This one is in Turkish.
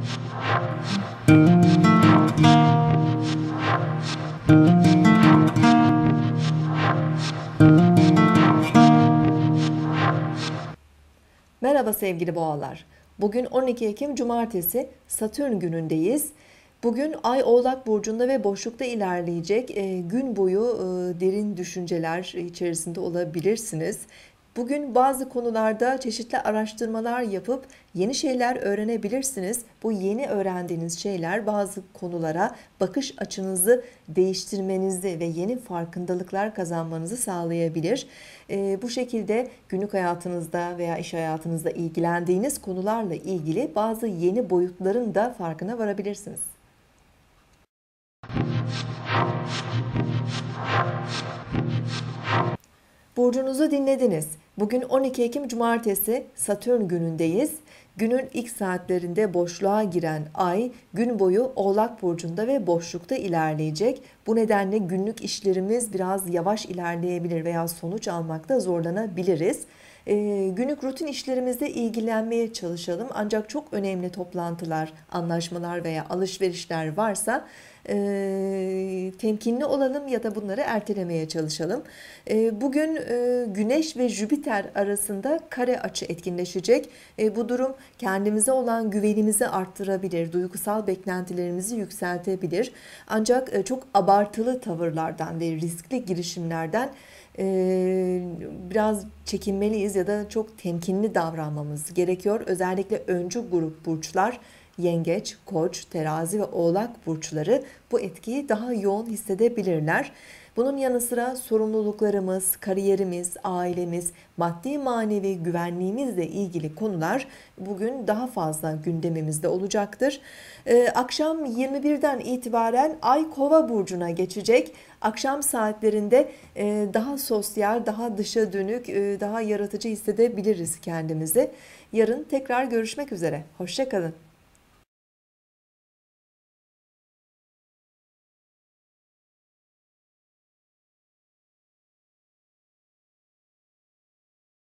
Merhaba sevgili boğalar. Bugün 12 Ekim Cumartesi, Satürn günündeyiz. Bugün Ay Oğlak Burcu'nda ve boşlukta ilerleyecek. Gün boyu derin düşünceler içerisinde olabilirsiniz. Bugün bazı konularda çeşitli araştırmalar yapıp yeni şeyler öğrenebilirsiniz. Bu yeni öğrendiğiniz şeyler bazı konulara bakış açınızı değiştirmenizi ve yeni farkındalıklar kazanmanızı sağlayabilir. Bu şekilde günlük hayatınızda veya iş hayatınızda ilgilendiğiniz konularla ilgili bazı yeni boyutların da farkına varabilirsiniz. Burcunuzu dinlediniz. Bugün 12 Ekim Cumartesi, Satürn günündeyiz. Günün ilk saatlerinde boşluğa giren Ay gün boyu Oğlak Burcu'nda ve boşlukta ilerleyecek. Bu nedenle günlük işlerimiz biraz yavaş ilerleyebilir veya sonuç almakta zorlanabiliriz. Günlük rutin işlerimizle ilgilenmeye çalışalım. Ancak çok önemli toplantılar, anlaşmalar veya alışverişler varsa temkinli olalım ya da bunları ertelemeye çalışalım. Bugün Güneş ve Jüpiter arasında kare açı etkinleşecek. Bu durum kendimize olan güvenimizi arttırabilir, duygusal beklentilerimizi yükseltebilir. Ancak çok abartılı tavırlardan ve riskli girişimlerden biraz çekinmeliyiz ya da çok temkinli davranmamız gerekiyor. Özellikle öncü grup burçlar, Yengeç, Koç, Terazi ve Oğlak burçları bu etkiyi daha yoğun hissedebilirler. Bunun yanı sıra sorumluluklarımız, kariyerimiz, ailemiz, maddi manevi güvenliğimizle ilgili konular bugün daha fazla gündemimizde olacaktır. Akşam 21'den itibaren Ay Kova burcuna geçecek. Akşam saatlerinde daha sosyal, daha dışa dönük, daha yaratıcı hissedebiliriz kendimizi. Yarın tekrar görüşmek üzere. Hoşça kalın.